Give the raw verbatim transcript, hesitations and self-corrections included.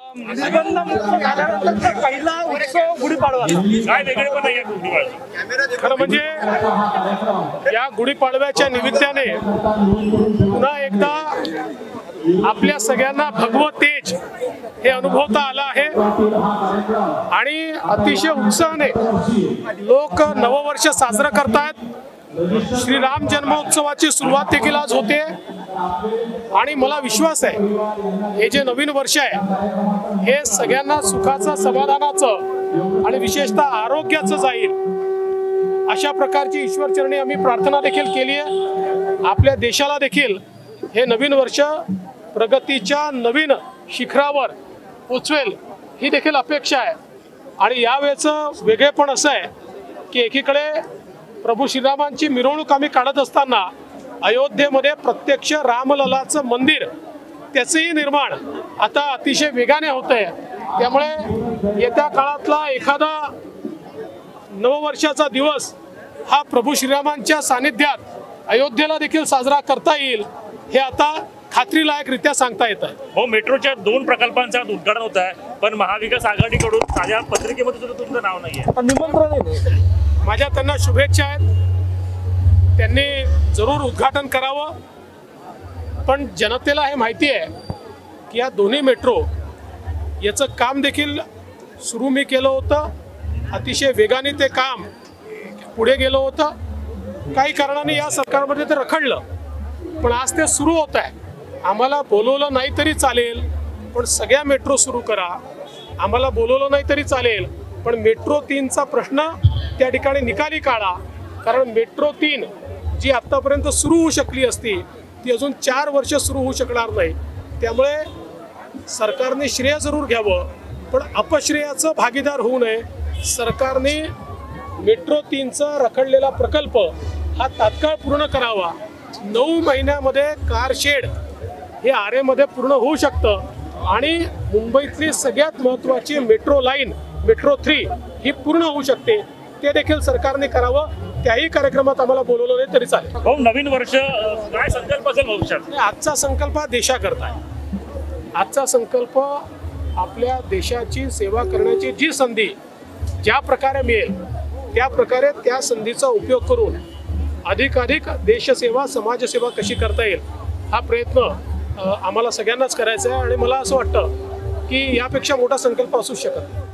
निर्बंधमुक्त झाल्यानंतर पहिला उत्सव गुढीपाडवा काय वेगळेपण आहे गुढीपाडवा? खरं म्हणजे या गुढीपाडव्याच्या निमित्ताने पुन्हा एकदा आपल्या सगळ्यांना भगवत तेज हे अनुभवता आलं आहे आणि अतिशय उत्साहाने लोक नववर्ष साजरं करतायत। श्रीराम जन्मोत्सवाची सुरुवात देखील आज होते आणि मला विश्वास आहे हे जे नवीन वर्ष आहे हे सगळ्यांना सुखाचं, समाधानाचं आणि विशेषतः आरोग्याचं जाईल अशा प्रकारची ईश्वरचरणी आम्ही प्रार्थना देखील केली आहे। आपल्या देशाला देखील हे नवीन वर्ष प्रगतीच्या नवीन शिखरावर पोचवेल ही देखील अपेक्षा आहे। आणि यावेळेचं वेगळेपण असं आहे की एकीकडे प्रभू श्रीरामांची मिरवणूक आम्ही काढत असताना अयोध्येमध्ये प्रत्यक्ष रामललाचं मंदिर त्याचंही निर्माण आता अतिशय वेगाने होत आहे। त्यामुळे येत्या काळातला एखादा नववर्षाचा दिवस हा प्रभू श्रीरामांच्या सानिध्यात अयोध्येला देखील साजरा करता येईल हे आता खात्रीलायकरित्या सांगता येत आहे। हो, मेट्रोच्या दोन प्रकल्पांचं उद्घाटन होत आहे, पण महाविकास आघाडीकडून ताज्या पत्रिकेमध्ये सुद्धा तुमचं नाव नाही आहे। निमंत्रण माझ्या त्यांना शुभेच्छा आहेत, त्यांनी जरूर उद्घाटन करावं। पण जनतेला हे माहिती आहे की या दोन्ही मेट्रो याचं काम देखील सुरू मी केलं होतं, अतिशय वेगाने ते काम पुढे गेलं होतं। काही कारणाने या सरकारमध्ये ते रखडलं, पण आज ते सुरू होत आहे। आम्हाला बोलवलं नाही तरी चालेल, पण सगळ्या मेट्रो सुरू करा। आम्हाला बोलवलं नाही तरी चालेल, पण मेट्रो तीनचा प्रश्न त्या ठिकाणी निकाली काढा, कारण मेट्रो तीन जी आत्तापर्यंत सुरू होऊ शकली असती ती अजून चार वर्ष सुरू होऊ शकणार नाही। त्यामुळे सरकारने श्रेय जरूर घ्यावं, पण अपश्रेयाचं भागीदार होऊ नये। सरकारने मेट्रो तीनचा रखडलेला प्रकल्प हा तात्काळ पूर्ण करावा। नऊ महिन्यामध्ये कारशेड हे आरेमध्ये पूर्ण होऊ शकतं आणि मुंबईतली सगळ्यात महत्त्वाची मेट्रो लाईन मेट्रो थ्री ही पूर्ण होऊ शकते, ते देखील सरकारने करावं। त्याही कार्यक्रमात आम्हाला बोलवलं नाही तरी चालेल। हो, नवीन वर्ष काय संकल्प असेल भविष्यात? आजचा संकल्प हा देशाकरता आहे। आजचा संकल्प आपल्या देशाची सेवा करण्याची जी संधी ज्या प्रकारे मिळेल त्या प्रकारे त्या संधीचा उपयोग करून अधिकाधिक देशसेवा, समाजसेवा कशी करता येईल हा प्रयत्न आम्हाला सगळ्यांनाच करायचा आहे। आणि मला असं वाटतं की यापेक्षा मोठा संकल्प असू शकत नाही।